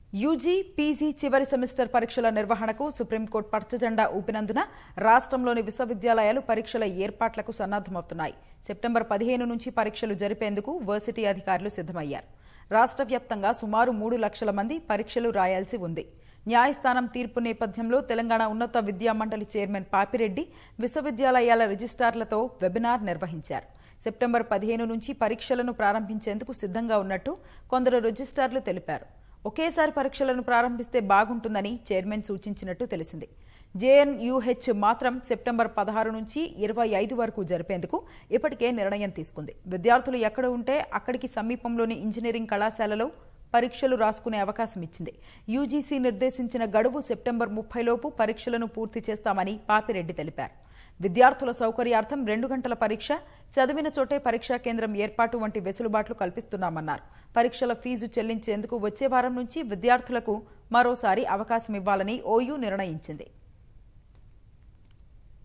UG, PG చివరి semester పరీక్షల నిర్వహణకు సుప్రీంకోర్టు పచ్చజెండా ఊపినందున రాష్ట్రంలోని విశ్వవిద్యాలయాలు పరీక్షల ఏర్పాట్లకు సన్నద్దమవుతున్నాయి. సెప్టెంబర్ 15 నుంచి పరీక్షలు జరిపేందుకు వర్సిటీ అధికారులు సిద్దమయ్యారు. రాష్ట్ర వ్యాప్తంగా సుమారు 3 లక్షల మంది పరీక్షలు రాయాల్సి ఉంది. న్యాయస్థానం తీర్పు నేపథ్యంలో తెలంగాణ ఉన్నత విద్యా మండలి చైర్మన్ పాపిరెడ్డి విశ్వవిద్యాలయాల రిజిస్ట్రార్లతో వెబినార్ నిర్వహించారు. సెప్టెంబర్ 15 నుంచి పరీక్షలను ప్రారంభించేందుకు సిద్దంగా ఉన్నట్టు కొందరు రిజిస్ట్రార్లు తెలిపారు. ఒకేసారి పరీక్షలను ప్రారంభిస్తే బాగుంటుందని చైర్మన్ సూచించినట్టు తెలిసింది. జేఎన్యూహెచ్ మాత్రం సెప్టెంబర్ 16 నుంచి 25 వరకు జరిపేందుకు ఇప్పటికే నిర్ణయం తీసుకుంది. విద్యార్థులు ఎక్కడ ఉంటే అక్కడికి సమీపంలోని ఇంజనీరింగ్ కళాశాలలో పరీక్షలు రాసుకునే అవకాశం ఇచ్చింది. యూజీసీ నిర్దేశించిన గడువు సెప్టెంబర్ 30 లోపు పరీక్షలను పూర్తి చేస్తామని పాపిరెడ్డి తెలిపారు. విద్యార్థుల సౌకర్యార్థం 2 గంటల పరీక్ష, చదివిన చోటే పరీక్షా కేంద్రం ఏర్పాటు వంటి వెసులుబాట్లు కల్పిస్తున్నామన్నారు. పరీక్షల ఫీజు చెల్లించేందుకు వచ్చే వారం నుంచి విద్యార్థులకు మరోసారి అవకాశం ఇవ్వాలని ఓయూ నిర్ణయించింది.